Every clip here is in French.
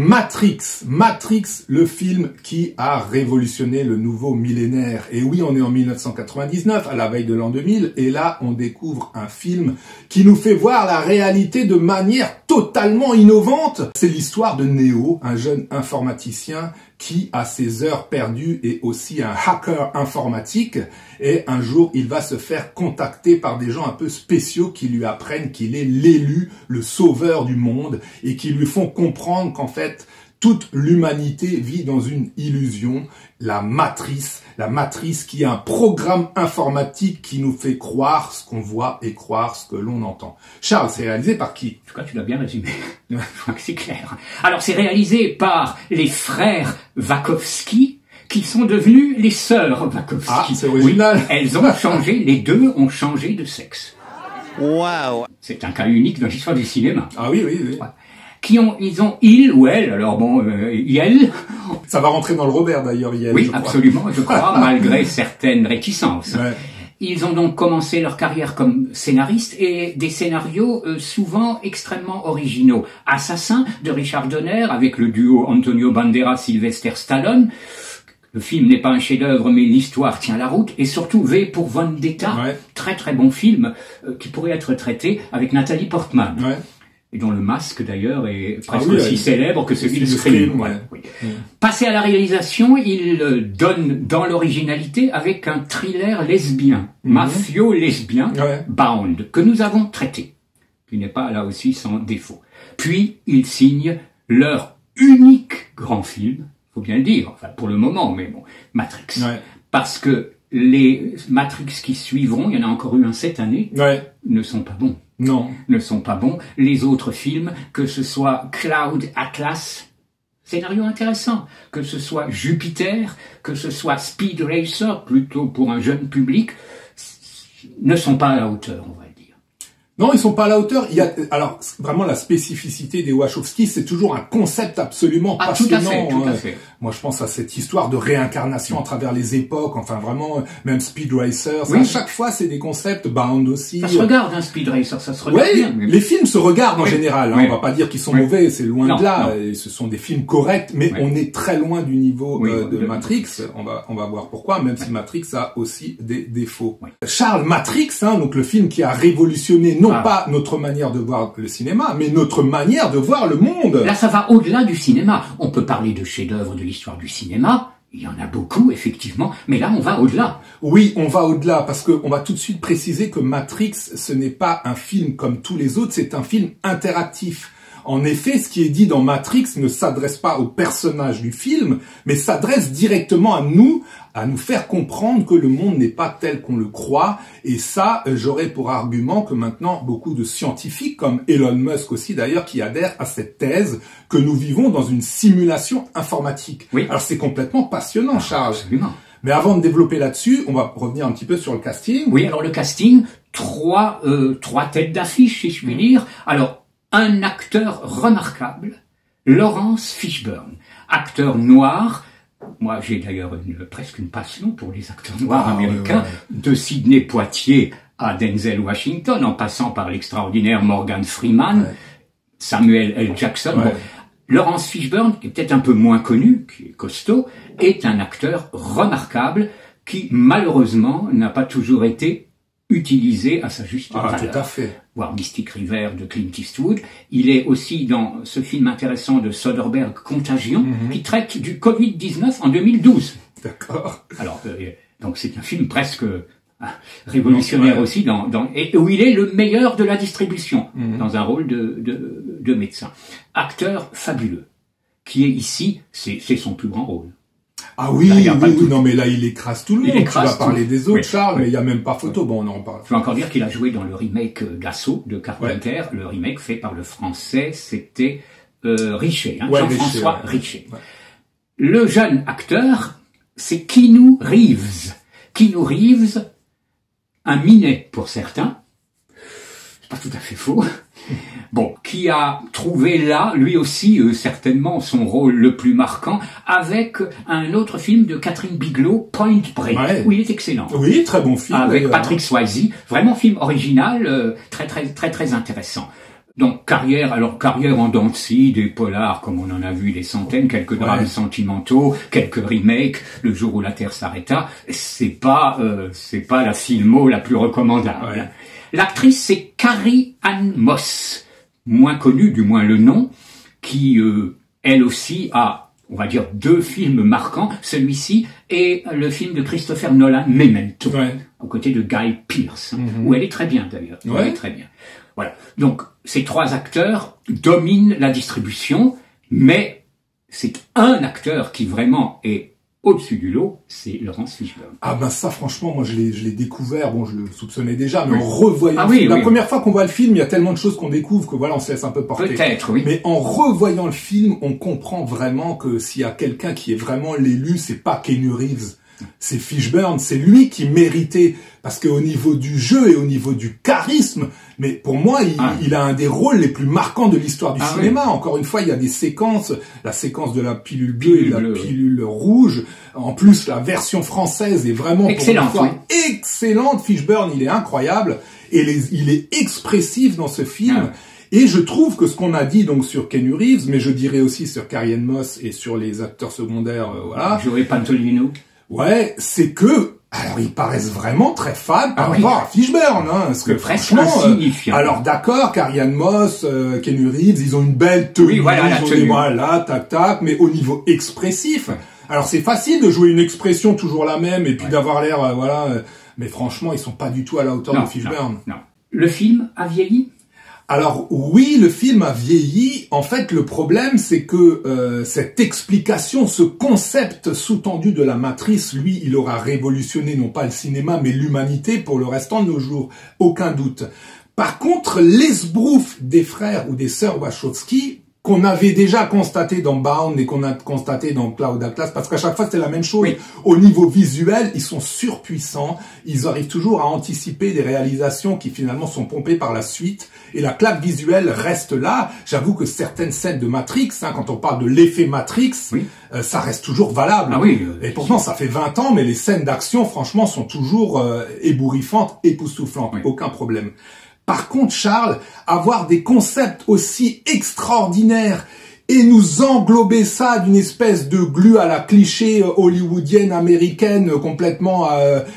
Matrix, le film qui a révolutionné le nouveau millénaire. Et oui, on est en 1999, à la veille de l'an 2000, et là, on découvre un film qui nous fait voir la réalité de manière totalement innovante. C'est l'histoire de Neo, un jeune informaticien qui a ses heures perdues et aussi un hacker informatique. Et un jour, il va se faire contacter par des gens un peu spéciaux qui lui apprennent qu'il est l'élu, le sauveur du monde, et qui lui font comprendre qu'en fait, toute l'humanité vit dans une illusion, la matrice qui est un programme informatique qui nous fait croire ce qu'on voit et croire ce que l'on entend. Charles, c'est réalisé par qui? En tout cas, tu l'as bien résumé. Je crois que c'est clair. Alors, c'est réalisé par les frères Wachowski, qui sont devenus les sœurs Wachowski. Ah, c'est original. Oui, elles ont changé, les deux ont changé de sexe. Waouh. C'est un cas unique dans l'histoire du cinéma. Ah oui. Ouais. Il ou elle, alors bon, elle. Ça va rentrer dans le Robert d'ailleurs, Yel. Oui, absolument, je crois, malgré certaines réticences. Ouais. Ils ont donc commencé leur carrière comme scénaristes et des scénarios souvent extrêmement originaux. Assassin de Richard Donner avec le duo Antonio Banderas-Sylvester Stallone. Le film n'est pas un chef-d'œuvre, mais l'histoire tient la route. Et surtout V pour Vendetta, Ouais. très très bon film qui pourrait être traité avec Nathalie Portman. Ouais. Et dont le masque d'ailleurs est presque oui, aussi célèbre que celui de Scream. Scream. Ouais. Oui. Passé à la réalisation, il donne dans l'originalité avec un thriller lesbien, mafio-lesbien, Ouais. Bound, que nous avons traité, qui n'est pas là aussi sans défaut. Puis il signe leur unique grand film, faut bien le dire, enfin pour le moment, mais bon, Matrix. Ouais. Parce que les Matrix qui suivront, il y en a encore eu un cette année, Ouais. ne sont pas bons. Non. Ne sont pas bons. Les autres films, que ce soit Cloud Atlas, scénario intéressant, que ce soit Jupiter, que ce soit Speed Racer, plutôt pour un jeune public, ne sont pas à la hauteur, on va le dire. Non, ils sont pas à la hauteur. Il y a, alors, vraiment, la spécificité des Wachowski, c'est toujours un concept absolument passionnant. Tout à fait. Moi, je pense à cette histoire de réincarnation à travers les époques. Enfin, vraiment, même Speed Racer. Oui. À chaque fois, c'est des concepts. Bound aussi. Ça se regarde, un Speed Racer, ça se regarde bien. Mais... les films se regardent en Oui. général. Hein, Oui. on va pas dire qu'ils sont Oui. mauvais, c'est loin Non, de là. non. Et ce sont des films corrects, mais Oui. on est très loin du niveau Oui, de de Matrix. On va voir pourquoi, même si Matrix a aussi des défauts. Oui. Charles, Matrix, hein, donc le film qui a révolutionné non Ah. pas notre manière de voir le cinéma, mais notre manière de voir le monde. Là, ça va au-delà du cinéma. On peut parler de chefs-d'œuvre de l'histoire du cinéma. Il y en a beaucoup, effectivement. Mais là, on va au-delà. Oui, on va au-delà, parce que on va tout de suite préciser que Matrix, ce n'est pas un film comme tous les autres, c'est un film interactif. En effet, ce qui est dit dans Matrix ne s'adresse pas aux personnages du film, mais s'adresse directement à nous faire comprendre que le monde n'est pas tel qu'on le croit. Et ça, j'aurais pour argument que maintenant, beaucoup de scientifiques, comme Elon Musk aussi d'ailleurs, qui adhèrent à cette thèse que nous vivons dans une simulation informatique. Oui. Alors c'est complètement passionnant, Charles. Absolument. Mais avant de développer là-dessus, on va revenir un petit peu sur le casting. Oui, alors le casting, trois têtes d'affiche, si je puis dire. Alors, un acteur remarquable, Laurence Fishburne, acteur noir. Moi, j'ai d'ailleurs presque une passion pour les acteurs noirs américains, de Sidney Poitier à Denzel Washington, en passant par l'extraordinaire Morgan Freeman, Samuel L. Jackson. Ouais. Bon, Laurence Fishburne, qui est peut-être un peu moins connu, qui est costaud, est un acteur remarquable qui, malheureusement, n'a pas toujours été utilisé à sa juste valeur. Tout à fait. Voir Mystic River de Clint Eastwood. Il est aussi dans ce film intéressant de Soderbergh, Contagion, qui traite du Covid-19 en 2012. D'accord. Alors, donc c'est un film presque révolutionnaire Ouais. aussi, et où il est le meilleur de la distribution, dans un rôle de médecin. Acteur fabuleux, qui est ici, c'est son plus grand rôle. Ah oui, Là, il y a pas oui, tout. non, mais là, il écrase tout le Il monde. Tu écrase vas parler tout. des autres, Oui. Charles, Oui. mais il n'y a même pas photo. Bon, on en parle. Je veux encore dire qu'il a joué dans le remake d'Assaut de Carpenter. Le remake fait par le français, c'était Richer, hein, Ouais, Jean-François Richer, Richer. Ouais. Le jeune acteur, c'est Keanu Reeves. Keanu Reeves, un Minet pour certains. C'est pas tout à fait faux. Bon, qui a trouvé là, lui aussi, certainement, son rôle le plus marquant, avec un autre film de Catherine Bigelow, Point Break, où il est excellent. Oui, très bon film. Avec Patrick Swayze, vraiment film original, très intéressant. Donc carrière en dents de scie, des polars comme on en a vu des centaines, quelques drames sentimentaux, quelques remakes, Le jour où la Terre s'arrêta, c'est pas la filmo la plus recommandable. Ouais. L'actrice c'est Carrie-Anne Moss, moins connue, du moins le nom, qui elle aussi a, on va dire, 2 films marquants, celui-ci et le film de Christopher Nolan, Memento, aux côtés de Guy Pearce, où elle est très bien d'ailleurs, elle est très bien. Voilà. Donc, ces 3 acteurs dominent la distribution, mais c'est un acteur qui vraiment est au-dessus du lot, c'est Laurence Fishburne. Ah ben ça, franchement, moi je l'ai découvert, bon je le soupçonnais déjà, mais en revoyant la première fois qu'on voit le film, il y a tellement de choses qu'on découvre que voilà, on se laisse un peu porter. Peut-être, oui. Mais en revoyant le film, on comprend vraiment que s'il y a quelqu'un qui est vraiment l'élu, c'est pas Keanu Reeves. C'est Fishburne, c'est lui qui méritait, parce qu'au niveau du jeu et au niveau du charisme, mais pour moi, il a un des rôles les plus marquants de l'histoire du cinéma. Oui. Encore une fois, il y a des séquences, la séquence de la pilule bleue et de la pilule rouge. En plus, la version française est vraiment excellente, pour une fois, excellente. Fishburne, il est incroyable et il est expressif dans ce film. Et je trouve que ce qu'on a dit donc sur Keanu Reeves, mais je dirais aussi sur Carrie-Anne Moss et sur les acteurs secondaires, voilà. Joey Pantoliano. Ouais, c'est que, alors ils paraissent vraiment très fans par rapport à Fishburne, hein, parce que franchement, alors d'accord, Carrie-Anne Moss, Keanu Reeves, ils ont une belle tenue, ils ont des bras là, tac tac, mais au niveau expressif, alors c'est facile de jouer une expression toujours la même et puis d'avoir l'air, voilà, mais franchement ils sont pas du tout à la hauteur de Fishburne. Non. Le film a vieilli? Alors oui, le film a vieilli. En fait, le problème, c'est que cette explication, ce concept sous-tendu de la matrice, lui, il aura révolutionné non pas le cinéma, mais l'humanité pour le restant de nos jours. Aucun doute. Par contre, l'esbrouf des frères ou des sœurs Wachowski, qu'on avait déjà constaté dans Bound et qu'on a constaté dans Cloud Atlas, parce qu'à chaque fois c'était la même chose. Oui. Au niveau visuel, ils sont surpuissants, ils arrivent toujours à anticiper des réalisations qui finalement sont pompées par la suite, et la claque visuelle reste là. J'avoue que certaines scènes de Matrix, hein, quand on parle de l'effet Matrix, ça reste toujours valable. Ah oui, et pourtant ça fait 20 ans, mais les scènes d'action, franchement, sont toujours ébouriffantes, époustouflantes, aucun problème. Par contre, Charles, avoir des concepts aussi extraordinaires et nous englober ça d'une espèce de glu à la cliché hollywoodienne américaine complètement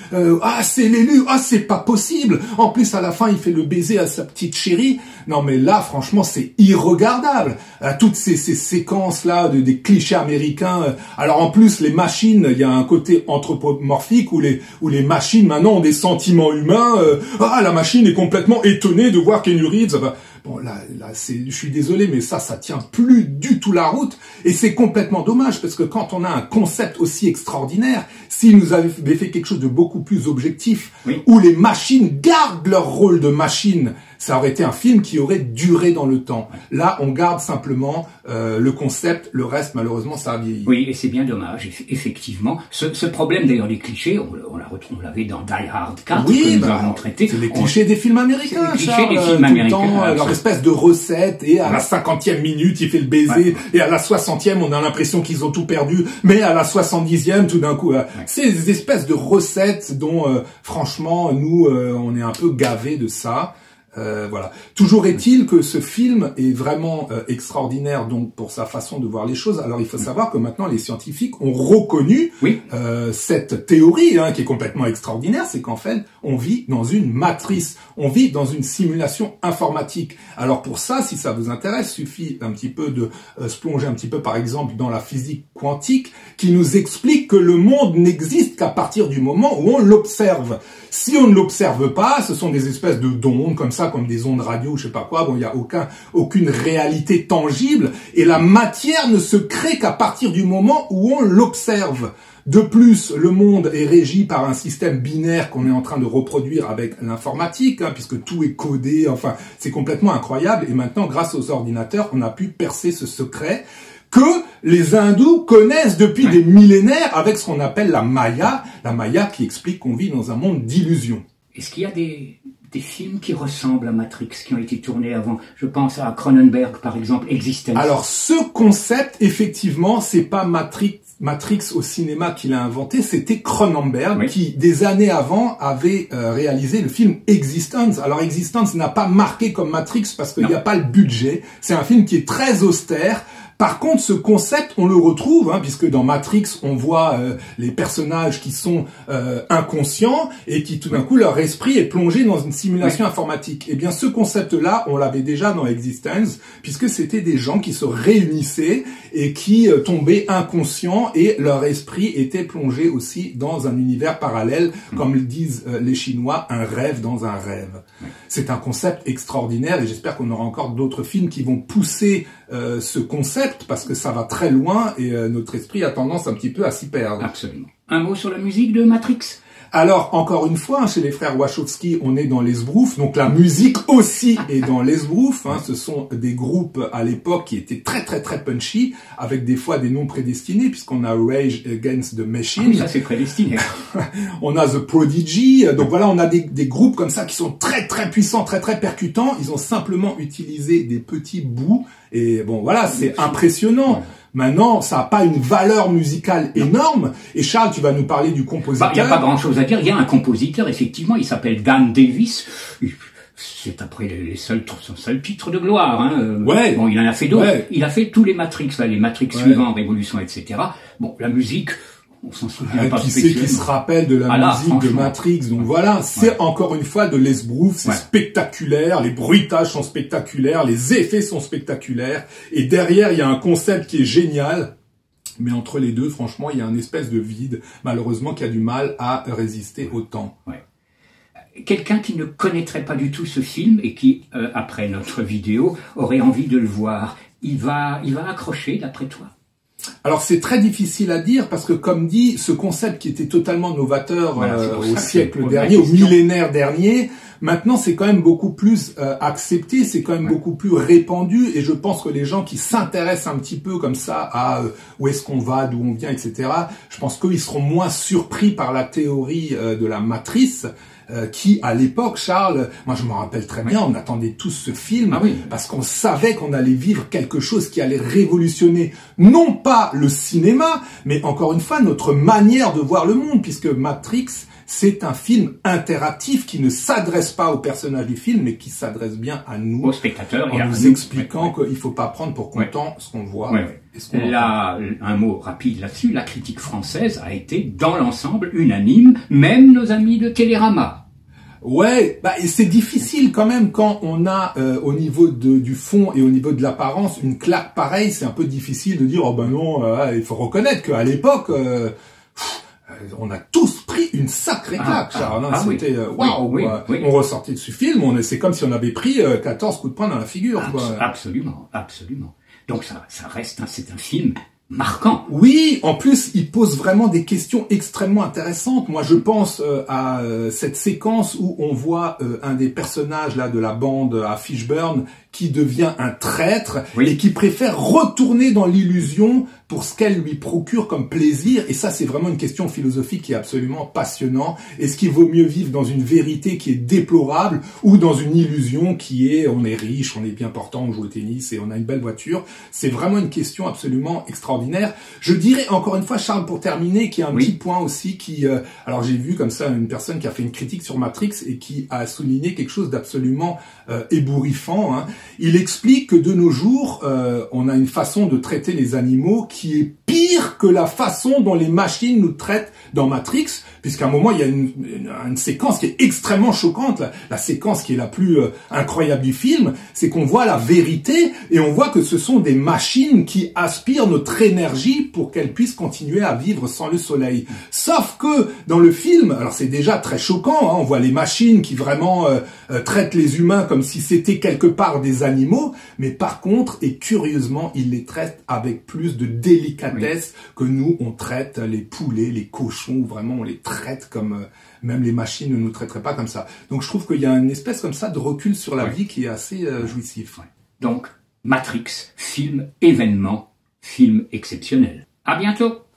c'est l'élu, c'est pas possible. En plus à la fin il fait le baiser à sa petite chérie. Non mais là franchement c'est irregardable. Toutes ces séquences là des clichés américains. Alors en plus les machines, il y a un côté anthropomorphique où les machines maintenant ont des sentiments humains. La machine est complètement étonnée de voir Keanu Reeves. Bon, là, je suis désolé, mais ça tient plus du tout la route. Et c'est complètement dommage, parce que quand on a un concept aussi extraordinaire, s'ils nous avaient fait quelque chose de beaucoup plus objectif, où les machines gardent leur rôle de machine, ça aurait été un film qui aurait duré dans le temps. Là, on garde simplement le concept, le reste, malheureusement, ça a vieilli. Oui, et c'est bien dommage, effectivement. Ce problème, d'ailleurs, des clichés, on l'avait dans Die Hard 4, que nous avons traité. C'est les clichés des films américains, les clichés des films américains. Leur espèce de recette, et à la 50e minute, il fait le baiser, et à la 60e, on a l'impression qu'ils ont tout perdu, mais à la 70e, tout d'un coup, c'est des espèces de recettes dont, franchement, nous, on est un peu gavés de ça. Voilà. Toujours est-il que ce film est vraiment extraordinaire donc pour sa façon de voir les choses. Alors il faut savoir que maintenant les scientifiques ont reconnu cette théorie qui est complètement extraordinaire, c'est qu'en fait on vit dans une matrice, on vit dans une simulation informatique. Alors pour ça, si ça vous intéresse, suffit un petit peu de se plonger un petit peu par exemple dans la physique quantique qui nous explique que le monde n'existe qu'à partir du moment où on l'observe. Si on ne l'observe pas, ce sont des espèces d'ondes comme ça, comme des ondes radio, je sais pas quoi. Bon, il y a aucune réalité tangible et la matière ne se crée qu'à partir du moment où on l'observe. De plus, le monde est régi par un système binaire qu'on est en train de reproduire avec l'informatique, puisque tout est codé. Enfin, c'est complètement incroyable. Et maintenant, grâce aux ordinateurs, on a pu percer ce secret que les hindous connaissent depuis des millénaires avec ce qu'on appelle la Maya qui explique qu'on vit dans un monde d'illusions. Est-ce qu'il y a des films qui ressemblent à Matrix, qui ont été tournés avant? Je pense à Cronenberg, par exemple, Existence. Alors, ce concept, effectivement, c'est pas Matrix Matrix au cinéma qu'il a inventé, c'était Cronenberg, qui des années avant avait réalisé le film Existence. Alors Existence n'a pas marqué comme Matrix parce qu'il n'y a pas le budget. C'est un film qui est très austère. Par contre, ce concept, on le retrouve, puisque dans Matrix, on voit les personnages qui sont inconscients et qui, tout d'un coup, leur esprit est plongé dans une simulation informatique. Eh bien, ce concept-là, on l'avait déjà dans Existence, puisque c'était des gens qui se réunissaient et qui tombaient inconscients et leur esprit était plongé aussi dans un univers parallèle, comme le disent les Chinois, un rêve dans un rêve. C'est un concept extraordinaire et j'espère qu'on aura encore d'autres films qui vont pousser ce concept parce que ça va très loin et notre esprit a tendance un petit peu à s'y perdre. Absolument. Un mot sur la musique de Matrix? Alors, encore une fois, chez les frères Wachowski, on est dans l'esbrouf, donc la musique aussi est dans l'esbrouf. Ce sont des groupes à l'époque qui étaient très très très punchy, avec des fois des noms prédestinés, puisqu'on a Rage Against the Machine. Ah oui, ça c'est prédestiné. On a The Prodigy, donc voilà, on a des groupes comme ça qui sont très très puissants, très très percutants. Ils ont simplement utilisé des petits bouts, et bon voilà, c'est impressionnant. Maintenant, ça n'a pas une valeur musicale énorme. Et Charles, tu vas nous parler du compositeur. Il n'y a pas grand-chose à dire. Il y a un compositeur, effectivement, il s'appelle Dan Davis. C'est après son seul titre de gloire. Bon, il en a fait d'autres. Il a fait tous les Matrix, là, les Matrix suivants, Révolution, etc. Bon, la musique, on s'en souvient pas spécialement. Qui se rappelle de la musique de Matrix. Donc voilà, c'est encore une fois de l'esbrouf, c'est spectaculaire, les bruitages sont spectaculaires, les effets sont spectaculaires, et derrière il y a un concept qui est génial, mais entre les deux, franchement, il y a une espèce de vide, malheureusement, qui a du mal à résister au temps. Quelqu'un qui ne connaîtrait pas du tout ce film et qui, après notre vidéo, aurait envie de le voir, il va accrocher d'après toi? Alors c'est très difficile à dire parce que comme dit, ce concept qui était totalement novateur au siècle dernier, au millénaire dernier, maintenant c'est quand même beaucoup plus accepté, c'est quand même beaucoup plus répandu et je pense que les gens qui s'intéressent un petit peu comme ça à où est-ce qu'on va, d'où on vient, etc., je pense qu'ils seront moins surpris par la théorie de la matrice qui, à l'époque, Charles, moi je me rappelle très bien, on attendait tous ce film parce qu'on savait qu'on allait vivre quelque chose qui allait révolutionner non pas le cinéma, mais encore une fois notre manière de voir le monde, puisque Matrix, c'est un film interactif qui ne s'adresse pas aux personnages du film, mais qui s'adresse bien à nous, aux spectateurs, en nous expliquant qu'il faut pas prendre pour content ce qu'on voit. Là, un mot rapide là-dessus, la critique française a été dans l'ensemble unanime, même nos amis de Télérama. Et c'est difficile quand même quand on a au niveau du fond et au niveau de l'apparence une claque pareille, c'est un peu difficile de dire oh ben non, il faut reconnaître qu'à l'époque on a tous pris une sacrée claque, Charles. C'était waouh. On ressortait de ce film, c'est comme si on avait pris 14 coups de poing dans la figure. Absolument, absolument. Donc ça reste, c'est un film marquant. Oui, en plus, il pose vraiment des questions extrêmement intéressantes. Moi, je pense à cette séquence où on voit un des personnages là de la bande à Fishburne qui devient un traître et qui préfère retourner dans l'illusion pour ce qu'elle lui procure comme plaisir. Et ça, c'est vraiment une question philosophique qui est absolument passionnante. Est-ce qu'il vaut mieux vivre dans une vérité qui est déplorable ou dans une illusion qui est on est riche, on est bien portant, on joue au tennis et on a une belle voiture? C'est vraiment une question absolument extraordinaire. Je dirais encore une fois, Charles, pour terminer, qu'il y a un petit point aussi qui... alors j'ai vu comme ça une personne qui a fait une critique sur Matrix et qui a souligné quelque chose d'absolument ébouriffant. Il explique que de nos jours, on a une façon de traiter les animaux qui est pire que la façon dont les machines nous traitent dans Matrix, puisqu'à un moment, il y a une séquence qui est extrêmement choquante, la séquence qui est la plus incroyable du film, c'est qu'on voit la vérité et on voit que ce sont des machines qui aspirent notre énergie pour qu'elles puissent continuer à vivre sans le soleil. Sauf que dans le film, alors c'est déjà très choquant, on voit les machines qui vraiment traitent les humains comme si c'était quelque part des animaux, mais par contre, et curieusement, ils les traitent avec plus de délicatesse que nous, on traite les poulets, les cochons, vraiment on les traite comme même les machines ne nous traiteraient pas comme ça. Donc je trouve qu'il y a une espèce comme ça de recul sur la vie qui est assez jouissif. Donc Matrix, film événement, film exceptionnel. À bientôt.